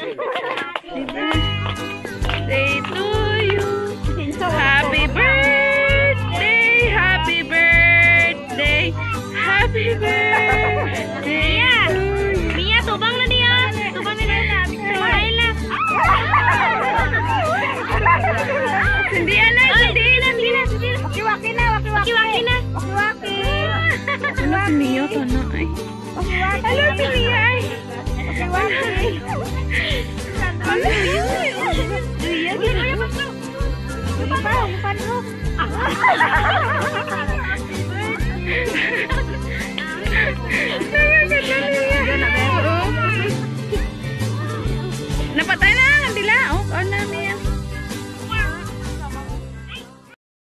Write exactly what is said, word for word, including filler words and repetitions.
Day to you. Happy birthday, happy birthday, happy birthday. Mia, Mia, tubang na niya. Tubang na niya. Smile na. Hindi alam, hindi alam, hindi alam. Waki-waki na, waki-waki. Waki-waki na. Waki-waki. Ano si Mia to na ay? Ano si Mia ay? Waki-waki. Ano si Mia ay? Iya, gini. Lupa, lupa, lupa.